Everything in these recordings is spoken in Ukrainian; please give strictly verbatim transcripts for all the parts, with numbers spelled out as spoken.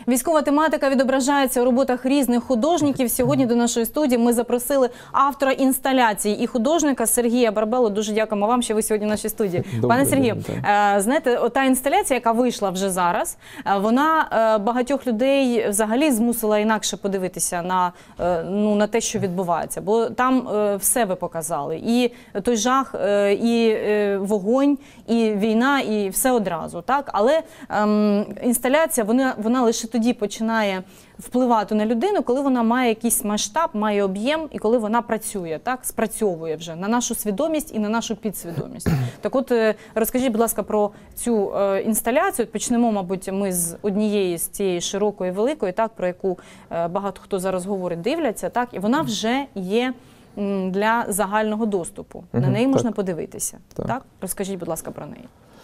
Військова тематика відображається у роботах різних художників. Сьогодні до нашої студії ми запросили автора інсталяції і художника Сергія Барбелу. Дуже дякуємо вам, що ви сьогодні в нашій студії. Добрий Пане Сергію, день, знаєте, ота інсталяція, яка вийшла вже зараз, вона багатьох людей взагалі змусила інакше подивитися на, ну, на те, що відбувається. Бо там все ви показали. І той жах, і вогонь, і війна, і все одразу. Так? Але ем, інсталяція, вона, вона лише тоді починає впливати на людину, коли вона має якийсь масштаб, має об'єм, і коли вона працює, так, спрацьовує вже на нашу свідомість і на нашу підсвідомість. Так от, розкажіть, будь ласка, про цю е, інсталяцію. Почнемо, мабуть, ми з однієї, з цієї широкої, великої, так, про яку е, багато хто зараз говорить, дивляться, так, і вона вже є для загального доступу. Угу, на неї так. можна подивитися. Так. Так? Розкажіть, будь ласка, про неї.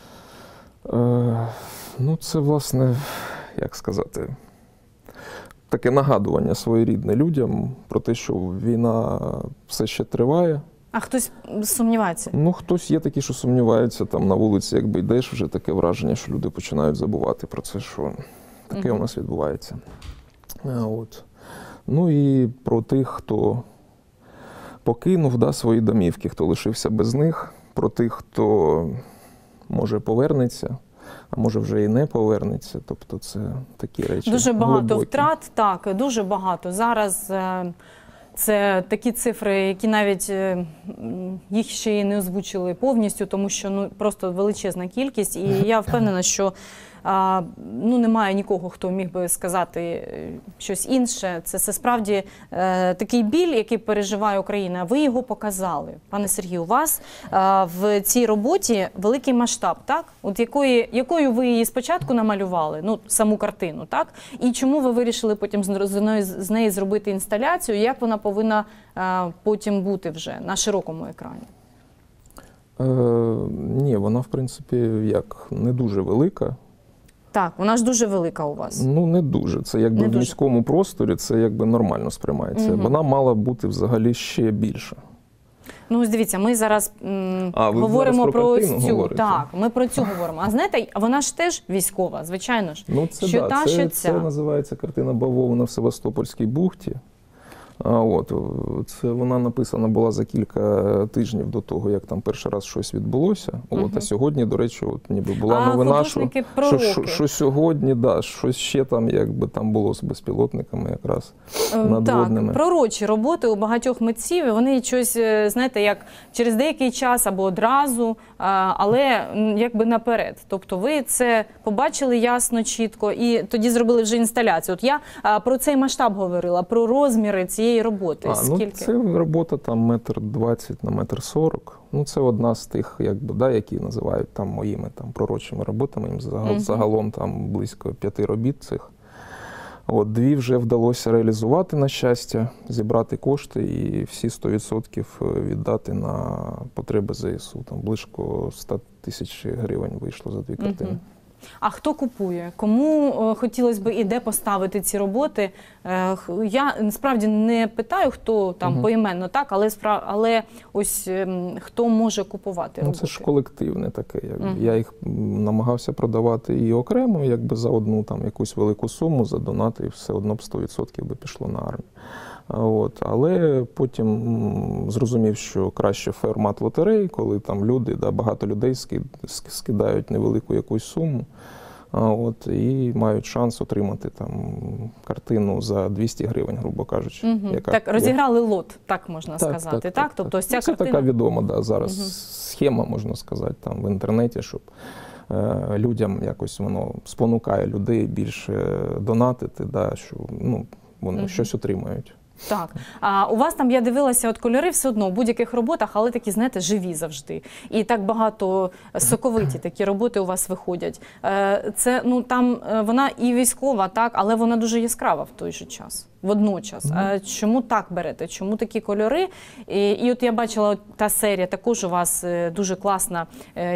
Е, ну, це, власне, як сказати, таке нагадування своєрідне людям про те, що війна все ще триває. А хтось сумнівається? Ну, хтось є такі, що сумніваються. Там на вулиці, якби йдеш, вже таке враження, що люди починають забувати про це, що таке угу. у нас відбувається. От. Ну і про тих, хто покинув, да, свої домівки, хто лишився без них, про тих, хто, може, повернеться, а може вже і не повернеться. Тобто це такі речі дуже багато глибокі. Втрат, так, дуже багато. Зараз е, це такі цифри, які навіть е, їх ще й не озвучили повністю, тому що ну, просто величезна кількість. І я впевнена, що А, ну, немає нікого, хто міг би сказати щось інше. Це, це справді е, такий біль, який переживає Україна. Ви його показали. Пане Сергію, у вас е, в цій роботі великий масштаб, так? От якої, якою ви її спочатку намалювали, ну, саму картину, так? І чому ви вирішили потім з, з, неї, з неї зробити інсталяцію, як вона повинна е, потім бути вже на широкому екрані? Е, ні, вона, в принципі, як не дуже велика. Так, вона ж дуже велика у вас. Ну, не дуже. Це якби не в міському дуже. просторі, це якби нормально сприймається. Угу. Вона мала бути взагалі ще більша. Ну, ось дивіться, ми зараз м, а, говоримо зараз про, про цю. Говорите? Так, ми про цю говоримо. А знаєте, вона ж теж військова, звичайно ж. Ну, це, що да, та, це, що це називається картина «Бавовна в Севастопольській бухті». А от, це вона написана була за кілька тижнів до того, як там перший раз щось відбулося. От, угу. А сьогодні, до речі, от ніби була а новина, що, що, що, що сьогодні, да, щось ще там, якби там було з безпілотниками якраз надводними. Так, пророчі роботи у багатьох митців, вони щось, знаєте, як через деякий час або одразу, але якби наперед. Тобто ви це побачили ясно, чітко і тоді зробили вже інсталяцію. От я про цей масштаб говорила, про розміри цієї роботи. А, ну, Скільки? це робота там метр двадцять на метр сорок. Ну, це одна з тих, якби, да, які називають там моїми там пророчими роботами. Їм загал, угу. загалом там близько п'яти робіт цих. От, дві вже вдалося реалізувати, на щастя, зібрати кошти і всі сто відсотків віддати на потреби ЗСУ. Там близько ста тисяч гривень вийшло за дві картини. Угу. А хто купує? Кому е, хотілося б і де поставити ці роботи? Е, я насправді не питаю, хто там угу. поіменно, так, але, справ... але ось е, хто може купувати роботи? Ну, це ж колективне таке. Якби. Угу. Я їх намагався продавати і окремо, якби за одну там якусь велику суму, за донати, і все одно б сто відсотків би пішло на армію. От. Але потім зрозумів, що краще формат лотереї, коли там люди, да, багато людей скидають невелику якусь суму, от, і мають шанс отримати там картину за двісті гривень, грубо кажучи. Угу. Яка, так, розіграли як... лот, так можна так, сказати. Так, так, так? Тобто, так. Ця Це картина... така відома, да, зараз угу. схема, можна сказати, там в інтернеті, щоб е, людям якось воно спонукає людей більше донатити, да, що ну, вони угу. щось отримають. Так. А у вас там, я дивилася, от кольори все одно у будь-яких роботах, але такі, знаєте, живі завжди. І так багато соковиті такі роботи у вас виходять. Це, ну, там вона і військова, так, але вона дуже яскрава в той же час. Водночас. Mm-hmm. Чому так берете? Чому такі кольори? І, і от я бачила, та серія також у вас дуже класна,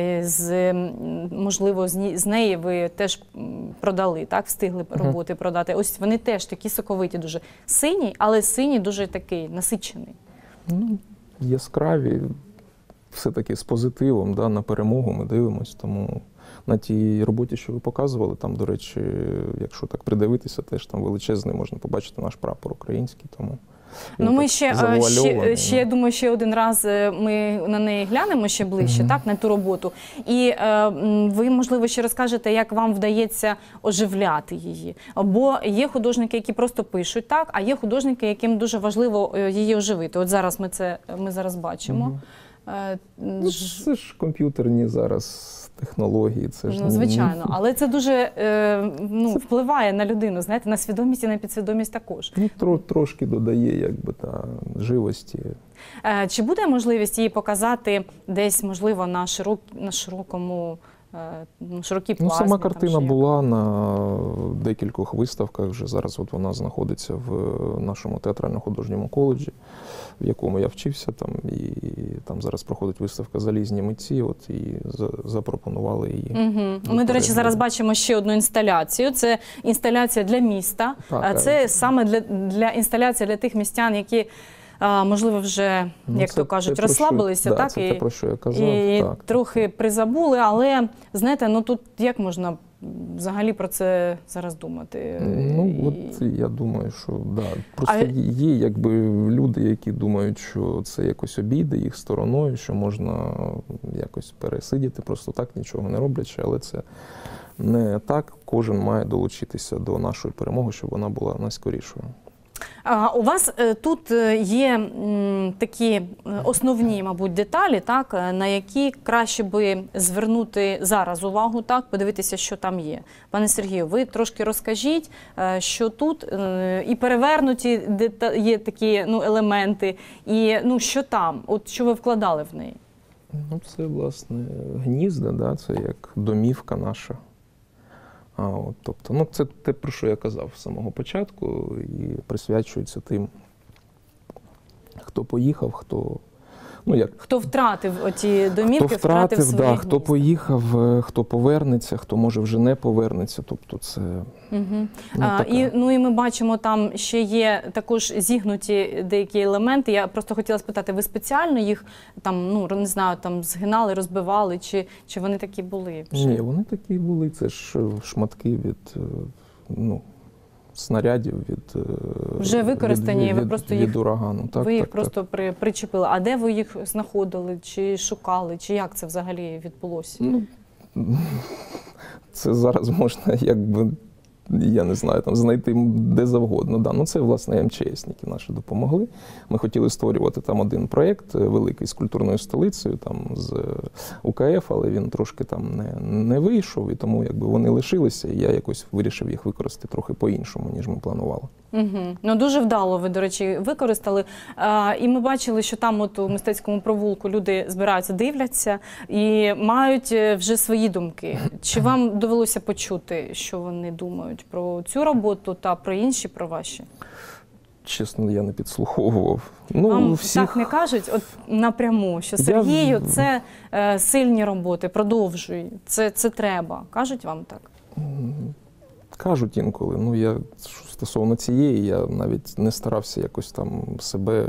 з, можливо, з неї ви теж продали, так? Встигли роботи mm-hmm. продати. Ось вони теж такі соковиті дуже. Синій, але синій дуже такий насичений. Ну, яскраві, все-таки з позитивом, да, на перемогу ми дивимося, тому на тій роботі, що ви показували, там, до речі, якщо так придивитися, теж там величезний можна побачити наш прапор український, тому... Ну, ми ще, ще, ще, я думаю, ще один раз ми на неї глянемо ще ближче, mm-hmm. так, на ту роботу. І е, ви, можливо, ще розкажете, як вам вдається оживляти її. Бо є художники, які просто пишуть так, а є художники, яким дуже важливо її оживити. От зараз ми це ми зараз бачимо. Mm-hmm. Ну, це ж комп'ютерні зараз технології. Це ж ну, звичайно, але це дуже е, ну, це... впливає на людину, знаєте, на свідомість і на підсвідомість також. Ну, тро, трошки додає, якби, та живості. Е, чи буде можливість її показати десь, можливо, на, широк, на широкому, е, широкій плазмі? Ну, сама картина там, була на декількох виставках, вже зараз от вона знаходиться в нашому театрально-художньому коледжі, в якому я вчився, там, і там зараз проходить виставка «Залізні митці», от, і за, запропонували її. Угу. Ми, до речі, зараз бачимо ще одну інсталяцію. Це інсталяція для міста. Так, це так. Саме для, для інсталяція для тих містян, які, а, можливо, вже, ну, як то кажуть, те, розслабилися, що, так, да, це і, те, про що я казав, і так, трохи так. призабули, але, знаєте, ну тут як можна взагалі про це зараз думати? Ну, от я думаю, що да. Просто а... є якби люди, які думають, що це якось обійде їх стороною, що можна якось пересидіти, просто так, нічого не роблячи, але це не так. Кожен має долучитися до нашої перемоги, щоб вона була найскорішою. У вас тут є такі основні, мабуть, деталі, так, на які краще би звернути зараз увагу, так, подивитися, що там є. Пане Сергію, ви трошки розкажіть, що тут і перевернуті є такі, ну, елементи, і, ну, що там, от що ви вкладали в неї? Ну, це, власне, гнізда, да, це як домівка наша. А, от, тобто, ну, це те, про що я казав з самого початку, і присвячується тим, хто поїхав, хто, ну, як, хто втратив оті домівки, хто втратив, втратив свої да, гнізда. Хто поїхав, хто повернеться, хто, може, вже не повернеться, тобто це... Угу. Ну, а, і, ну, і ми бачимо, там ще є також зігнуті деякі елементи. Я просто хотіла спитати, ви спеціально їх там, ну, не знаю, там згинали, розбивали, чи, чи вони такі були вже? Ні, вони такі були, це ж шматки від, ну, снарядів, від вже використані, від, від, ви просто від їх, урагану. Так, ви їх так, просто так. При, причепили. А де ви їх знаходили, чи шукали, чи як це взагалі відбулося? Ну, це зараз можна, якби, я не знаю, там знайти де завгодно. Да. Ну, це, власне, ем че есники наші допомогли. Ми хотіли створювати там один проєкт великий з культурною столицею, там, з у ка еф, але він трошки там не, не вийшов, і тому якби вони лишилися, і я якось вирішив їх використати трохи по-іншому, ніж ми планували. Угу. Ну, дуже вдало ви, до речі, використали. А, і ми бачили, що там от у мистецькому провулку люди збираються, дивляться і мають вже свої думки. Чи вам довелося почути, що вони думають про цю роботу та про інші, про ваші? Чесно, я не підслуховував. Ну, вам всіх... так не кажуть от напряму, що Сергію, я... це е, сильні роботи, продовжуй, це, це треба. Кажуть вам так? Кажуть інколи. Ну, я стосовно цієї, я навіть не старався якось там себе...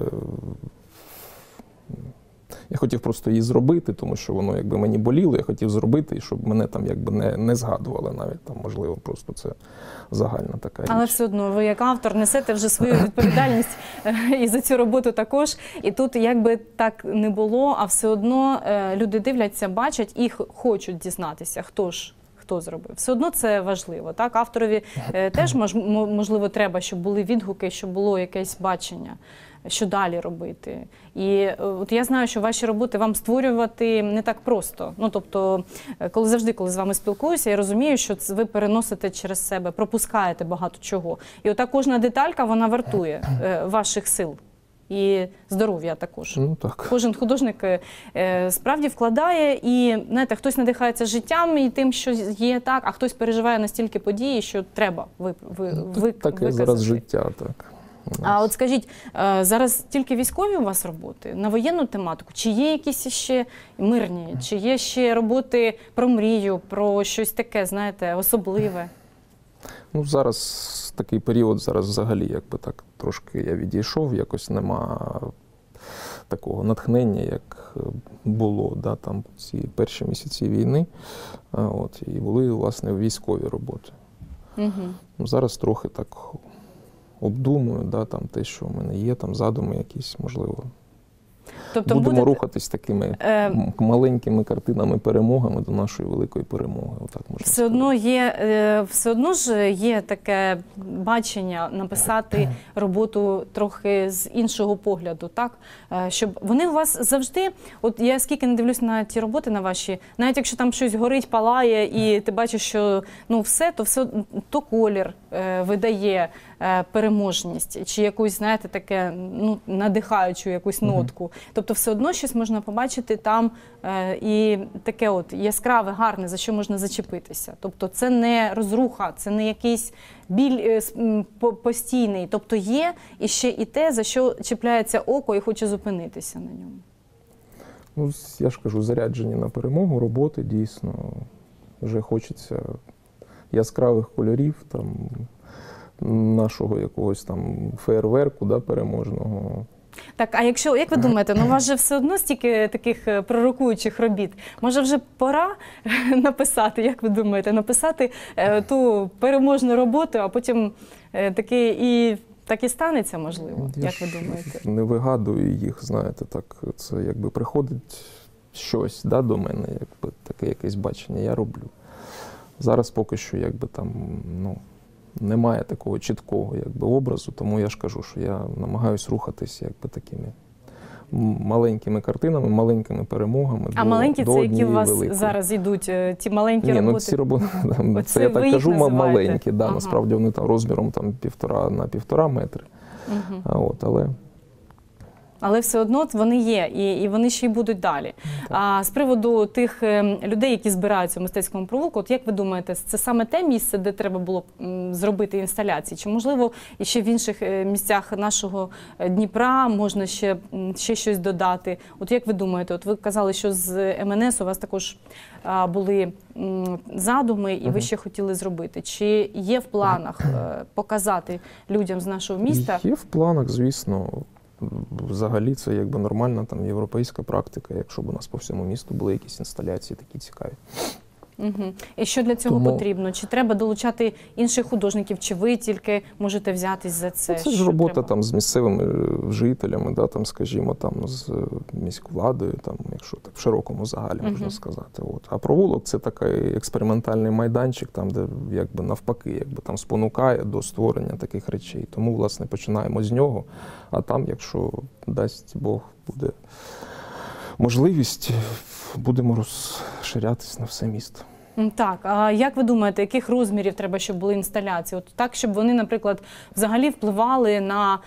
Я хотів просто її зробити, тому що воно якби мені боліло, я хотів зробити, і щоб мене там якби не, не згадували навіть, там, можливо, просто це загальна така річ. Але все одно ви як автор несете вже свою відповідальність і за цю роботу також. І тут якби так не було, а все одно люди дивляться, бачать і хочуть дізнатися, хто ж хто зробив. Все одно це важливо. Так? Авторові теж, можливо, треба, щоб були відгуки, щоб було якесь бачення, що далі робити. І от я знаю, що ваші роботи вам створювати не так просто. Ну, тобто, коли завжди, коли з вами спілкуюся, я розумію, що ви переносите через себе, пропускаєте багато чого. І ота кожна деталька, вона вартує ваших сил. І здоров'я також. Ну, так. Кожен художник е, справді вкладає, і, знаєте, хтось надихається життям і тим, що є так, а хтось переживає настільки події, що треба ви, ви, ну, ви, таке виказати. зараз життя, так. А от скажіть, е, зараз тільки військові у вас роботи на воєнну тематику? Чи є якісь ще мирні? Чи є ще роботи про мрію, про щось таке, знаєте, особливе? Ну, зараз такий період, зараз взагалі, якби так, трошки я відійшов, якось нема такого натхнення, як було, да, там ці перші місяці війни, а, от, і були, власне, військові роботи. Угу. Зараз трохи так обдумую, да, там, те, що в мене є, там задуми якісь, можливо. Тобто будемо будете... рухатись такими е... маленькими картинами-перемогами до нашої великої перемоги. Отак можна все одно є, все одно ж є таке бачення написати роботу трохи з іншого погляду, так? Щоб вони у вас завжди, от я скільки не дивлюсь на ті роботи на ваші, навіть якщо там щось горить, палає, і ти бачиш, що ну все, то все то колір е, видає е, переможність, чи якусь, знаєте, таке, ну, надихаючу якусь нотку. Mm-hmm. Тобто все одно щось можна побачити там е, і таке от яскраве, гарне, за що можна зачепитися. Тобто це не розруха, це не якийсь біль е, постійний. Тобто є і ще і те, за що чіпляється око і хоче зупинитися на ньому. Ну, я ж кажу, заряджені на перемогу, роботи дійсно. Вже хочеться яскравих кольорів, там, нашого якогось там феєрверку, да, переможного. Так, а якщо, як ви думаєте, ну у вас же все одно стільки таких пророкуючих робіт, може вже пора написати, як ви думаєте, написати е, ту переможну роботу, а потім е, таки і так і станеться, можливо, я як ви думаєте? Не вигадую їх, знаєте, так, це якби приходить щось, да, до мене, якби таке якесь бачення, я роблю. Зараз поки що, якби там, ну, немає такого чіткого, якби, образу, тому я ж кажу, що я намагаюсь рухатись, якби, такими маленькими картинами, маленькими перемогами. А до, маленькі до це які у вас великої. Зараз йдуть, ті маленькі Ні, роботи? Ну, ці роботи, це я так кажу, маленькі, да, ага. Насправді вони там розміром там півтора на півтора метри. Угу. А от, але... Але все одно вони є, і, і вони ще й будуть далі. А з приводу тих людей, які збираються в мистецькому провулку, от як ви думаєте, це саме те місце, де треба було зробити інсталяції? Чи, можливо, і ще в інших місцях нашого Дніпра можна ще, ще щось додати? От як ви думаєте, от ви казали, що з ем ен ес у вас також а, були м, задуми, і ви ще хотіли зробити. Чи є в планах а, показати людям з нашого міста? Є в планах, звісно. Взагалі це якби нормальна там європейська практика, якщо б у нас по всьому місту були якісь інсталяції такі цікаві. Угу. І що для цього Тому... потрібно? Чи треба долучати інших художників, чи ви тільки можете взятись за це? Це ж робота там з місцевими жителями, да, там, скажімо, там, з міськвладою, там, якщо так в широкому загалі можна угу. сказати. От. А провулок – це такий експериментальний майданчик, там, де якби навпаки, якби там спонукає до створення таких речей. Тому, власне, починаємо з нього, а там, якщо дасть Бог, буде можливість, будемо розширятись на все місто. Так, а як ви думаєте, яких розмірів треба, щоб були інсталяції? От так, щоб вони, наприклад, взагалі впливали на,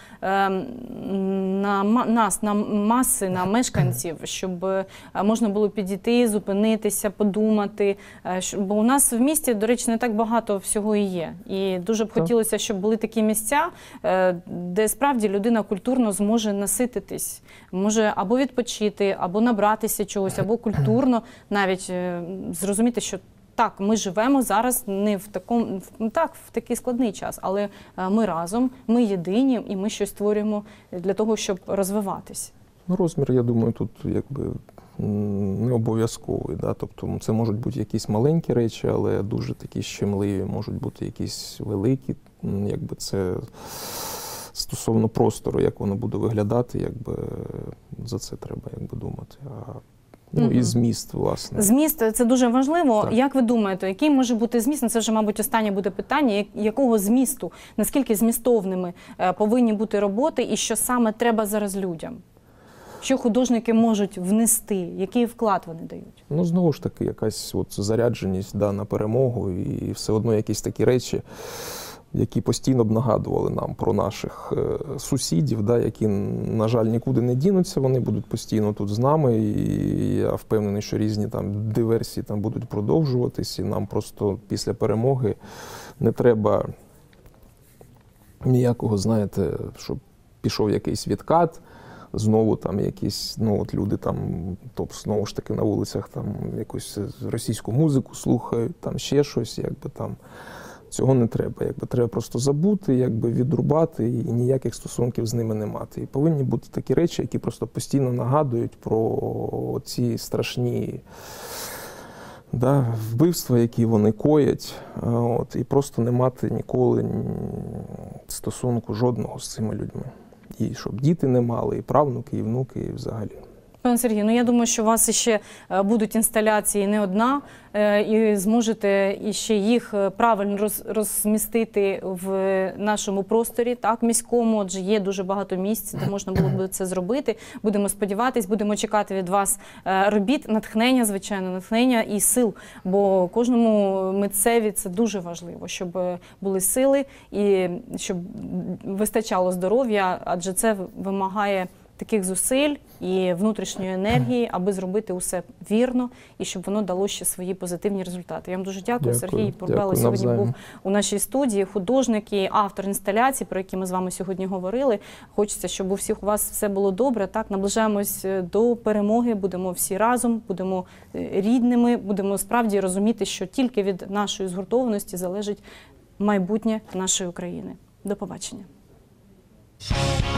на нас, на маси, на мешканців, щоб можна було підійти, зупинитися, подумати. Бо у нас в місті, до речі, не так багато всього і є. І дуже б хотілося, щоб були такі місця, де справді людина культурно зможе насититись, може або відпочити, або набратися чогось, або культурно навіть зрозуміти, що так, ми живемо зараз не в такому, так, в такий складний час, але ми разом, ми єдині, і ми щось створюємо для того, щоб розвиватись. Ну, розмір, я думаю, тут якби не обов'язковий. Да? Тобто це можуть бути якісь маленькі речі, але дуже такі щемливі, можуть бути якісь великі, якби це стосовно простору, як воно буде виглядати, якби за це треба якби думати. А Ну, угу. і зміст, власне. Зміст – це дуже важливо. Так. Як ви думаєте, який може бути зміст? Це вже, мабуть, останнє буде питання. Якого змісту? Наскільки змістовними повинні бути роботи? І що саме треба зараз людям? Що художники можуть внести? Який вклад вони дають? Ну, знову ж таки, якась от зарядженість да, на перемогу. І все одно якісь такі речі, які постійно б нагадували нам про наших е, сусідів, да, які, на жаль, нікуди не дінуться, вони будуть постійно тут з нами, і я впевнений, що різні там диверсії там будуть продовжуватись, і нам просто після перемоги не треба ніякого, знаєте, щоб пішов якийсь відкат, знову там якісь, ну от люди там, тобто знову ж таки на вулицях там якусь російську музику слухають, там ще щось, якби там. цього не треба. Якби треба просто забути, якби відрубати і ніяких стосунків з ними не мати. І повинні бути такі речі, які просто постійно нагадують про ці страшні, да, вбивства, які вони коять, от, і просто не мати ніколи стосунку жодного з цими людьми. І щоб діти не мали, і правнуки, і внуки, і взагалі. Пане Сергію, ну я думаю, що у вас ще будуть інсталяції не одна, і зможете іще їх правильно роз, розмістити в нашому просторі, так, міському. Отже, є дуже багато місць, де можна було б це зробити. Будемо сподіватись, будемо чекати від вас робіт, натхнення, звичайно, натхнення і сил. Бо кожному митцеві це дуже важливо, щоб були сили і щоб вистачало здоров'я, адже це вимагає таких зусиль і внутрішньої енергії, аби зробити усе вірно і щоб воно дало ще свої позитивні результати. Я вам дуже дякую. Дякую. Сергій Порбело сьогодні навзаєм. був у нашій студії, художник і автор інсталяцій, про які ми з вами сьогодні говорили. Хочеться, щоб у всіх у вас все було добре. Так, наближаємось до перемоги, будемо всі разом, будемо рідними, будемо справді розуміти, що тільки від нашої згуртованості залежить майбутнє нашої України. До побачення.